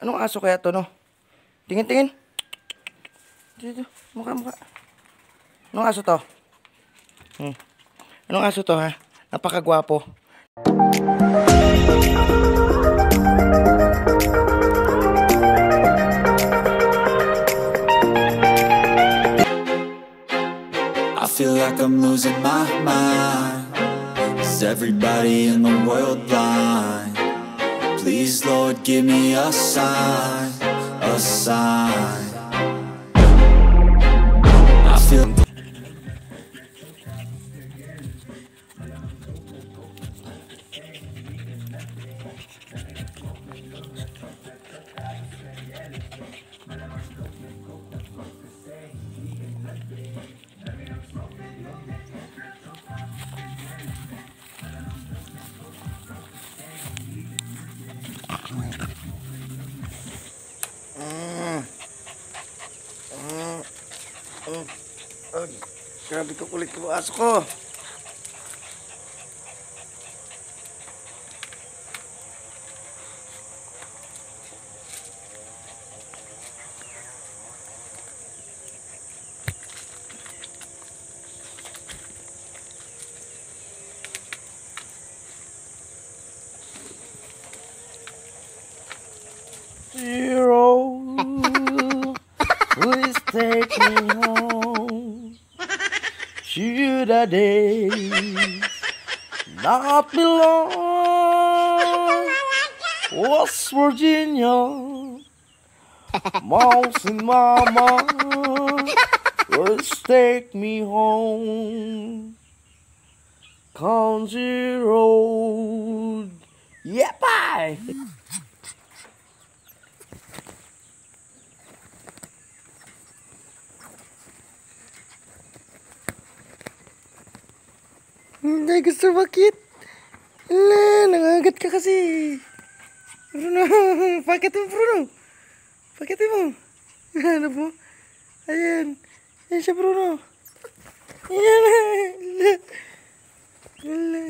Anong aso kaya to, no? Tingin, tingin. Dito, mukha. Anong aso to? Anong aso to, ha? Napakagwapo. I feel like I'm losing my mind. Is everybody in the world blind? Please, Lord, give me a sign, a sign. I feel Grabe ko kulit ko aso ko. Zero, please take me home to the days not belong West Virginia. Mouse in my mind, please take me home. Country road, yeah, bye. Hindi gusto bakit? Ala, nangagat ka kasi. Bruno, pakitin mo Bruno. Pakitin mo. Ano po? Ayan. Ayan siya Bruno. Ayan. Ala.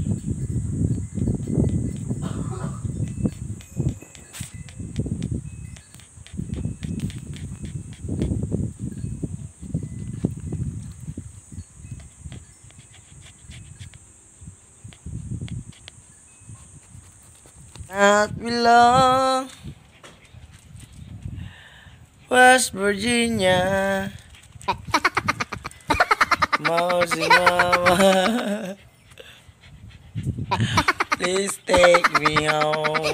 At belong West Virginia. Mousy mama, please take me home.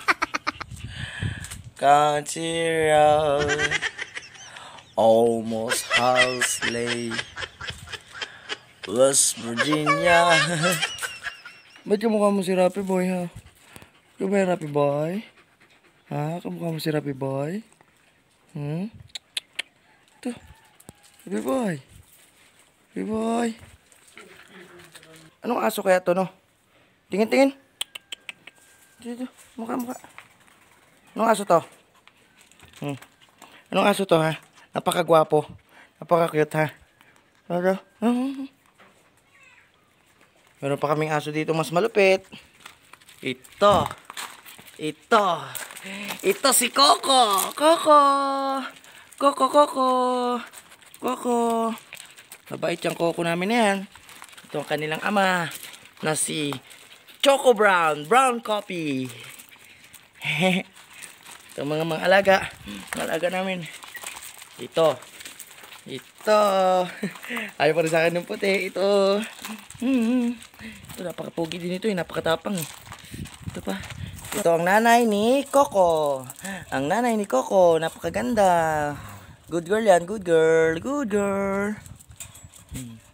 Country road, almost house late, West Virginia. Ba't kamukha mo si Rapi Boy, ha? Ikaw ba yung Rapi Boy? Ha? Kamukha mo si Rapi Boy? Ito. Rapi Boy. Rapi Boy. Anong aso kaya to, no? Tingin, tingin. Dito, mukha. Anong aso to? Anong aso to, ha? Napakagwapo. Napaka-cute, ha? Ano? Meron pa kaming aso dito mas malupit. Ito si Coco. Coco. Mabait yung Coco namin na yan. Ito ang kanilang ama na si Choco Brown Coffee. Ito mga alaga namin. Ito. Ayaw pa rin sa akin ng puti. Ito, napakapugi din ito. Napakatapang. Ito pa. Ito ang nanay ni Coco. Napakaganda. Good girl yan. Good girl.